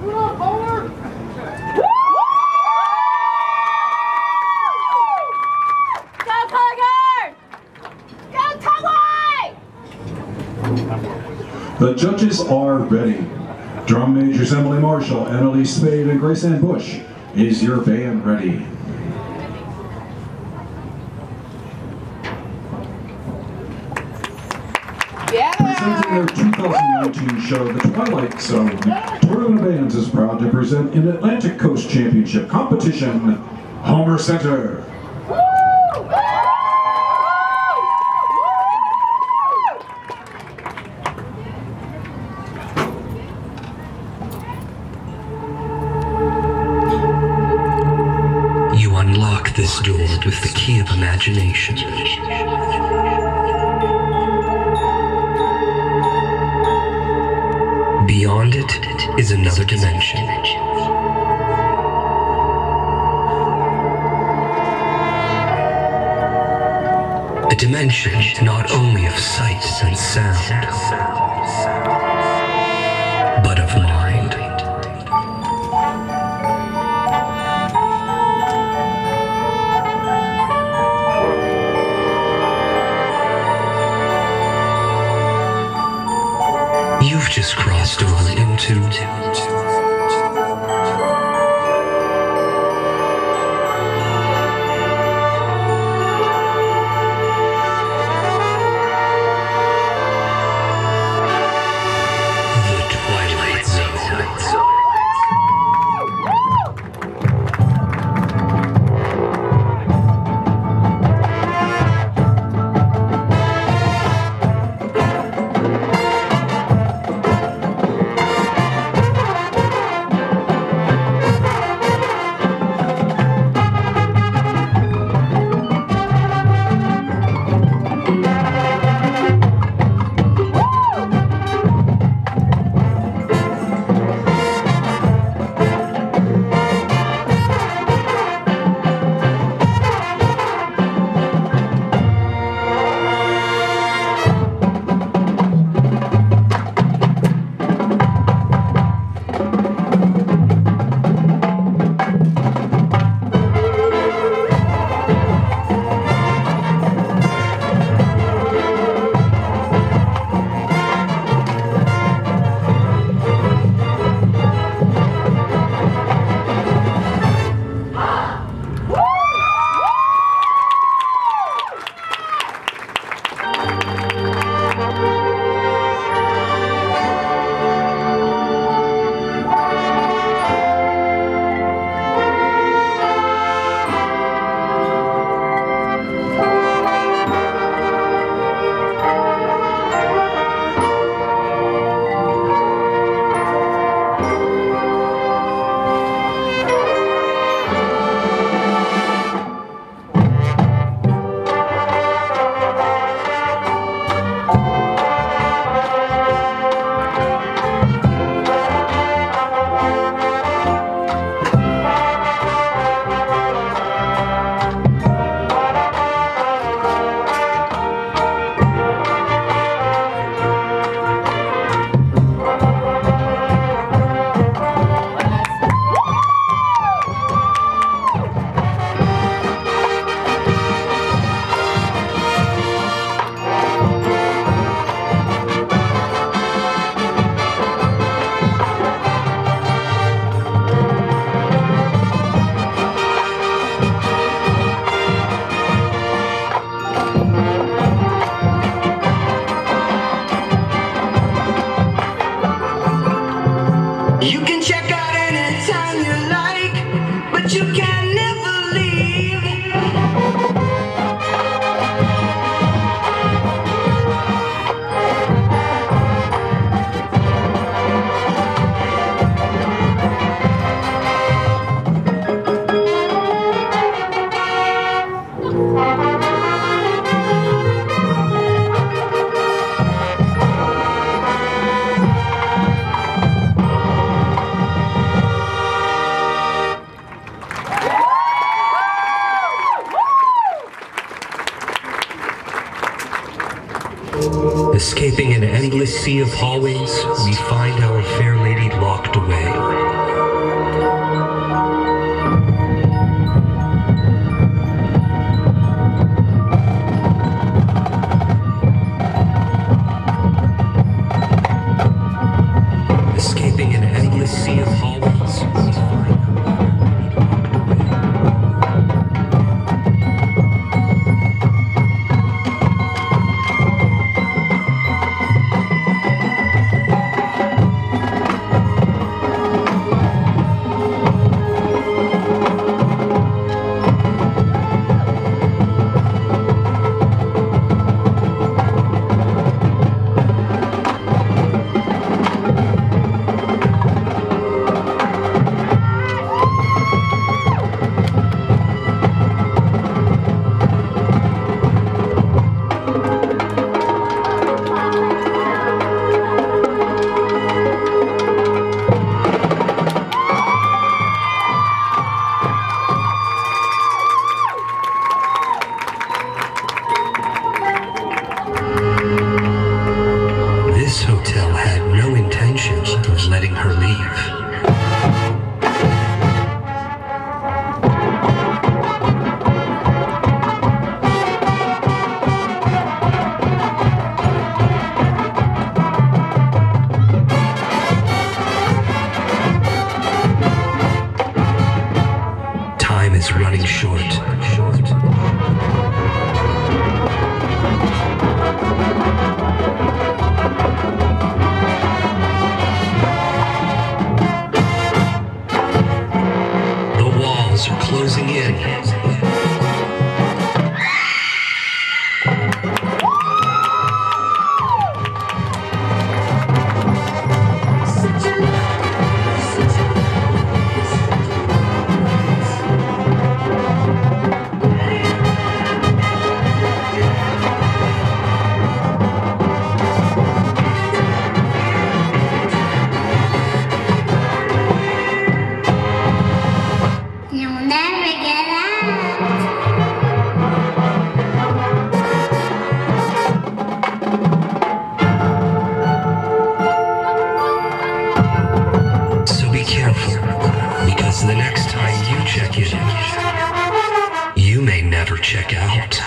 The judges are ready. Drum majors Emily Marshall, Emily Spade, and Grace Ann Bush. Is your band ready? Yeah. Presenting their 2019 show, The Twilight Zone, Tournament of Bands is proud to present an Atlantic Coast Championship competition, Homer Center. You unlock this door with the key of imagination. Beyond it is another dimension. A dimension not only of sight and sound, but of mind. You've just crossed over into the Twilight Zone. You can check out anytime you like, but you can never leave. Escaping an endless sea of hallways, we find our fair lady locked away. sea of humans, we find this hotel had no intention of letting her leave. Time is running short. The walls are closing in. You'll never get out. So be careful, because the next time you check in, you may never check out.